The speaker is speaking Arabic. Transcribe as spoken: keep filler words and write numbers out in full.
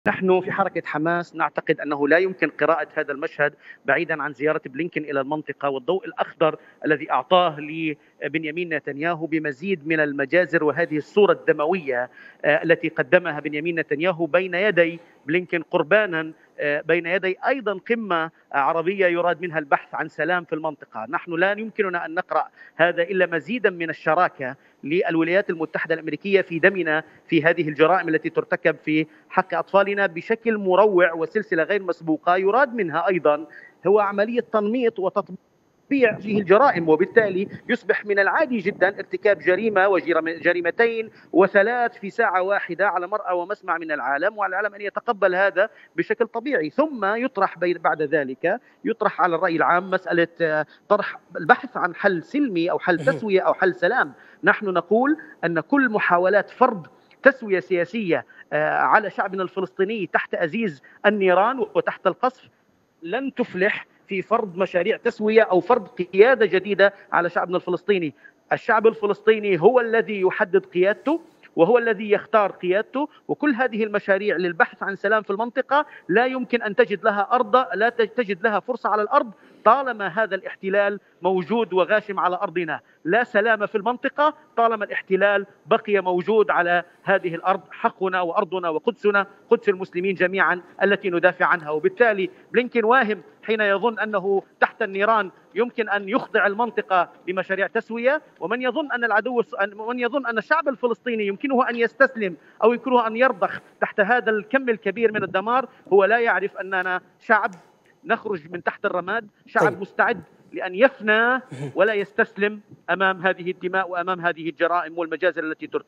نحن في حركة حماس نعتقد أنه لا يمكن قراءة هذا المشهد بعيدا عن زيارة بلينكن إلى المنطقة والضوء الأخضر الذي أعطاه لبنيامين نتنياهو بمزيد من المجازر وهذه الصورة الدموية آه، التي قدمها بنيامين نتنياهو بين يدي بلينكن قربانا آه، بين يدي أيضا قمة عربية يراد منها البحث عن سلام في المنطقة. نحن لا يمكننا أن نقرأ هذا إلا مزيدا من الشراكة للولايات المتحدة الأمريكية في دمنا في هذه الجرائم التي ترتكب في حق أطفالنا بشكل مروع وسلسلة غير مسبوقة. يراد منها أيضا هو عملية تنميط وتطبيع فيه الجرائم، وبالتالي يصبح من العادي جدا ارتكاب جريمة وجريمتين وثلاث في ساعة واحدة على مرأى ومسمع من العالم، وعلى العالم أن يتقبل هذا بشكل طبيعي. ثم يطرح بعد ذلك يطرح على الرأي العام مسألة آه، طرح البحث عن حل سلمي أو حل تسوية أو حل سلام. نحن نقول أن كل محاولات فرض تسوية سياسية آه، على شعبنا الفلسطيني تحت أزيز النيران وتحت القصف لن تفلح في فرض مشاريع تسوية أو فرض قيادة جديدة على شعبنا الفلسطيني. الشعب الفلسطيني هو الذي يحدد قيادته وهو الذي يختار قيادته، وكل هذه المشاريع للبحث عن سلام في المنطقة لا يمكن أن تجد لها أرض، لا تجد لها فرصة على الأرض طالما هذا الاحتلال موجود وغاشم على أرضنا. لا سلام في المنطقة طالما الاحتلال بقي موجود على هذه الأرض. حقنا وأرضنا وقدسنا، قدس المسلمين جميعا التي ندافع عنها. وبالتالي بلينكن واهم حين يظن أنه تحت النيران يمكن أن يخضع المنطقة بمشاريع تسوية، ومن يظن أن العدو من يظن أن الشعب الفلسطيني يمكنه أن يستسلم أو يمكنه أن يرضخ تحت هذا الكم الكبير من الدمار، هو لا يعرف أننا شعب نخرج من تحت الرماد، طيب. شعب مستعد لأن يفنى ولا يستسلم أمام هذه الدماء وأمام هذه الجرائم والمجازر التي ترتكب.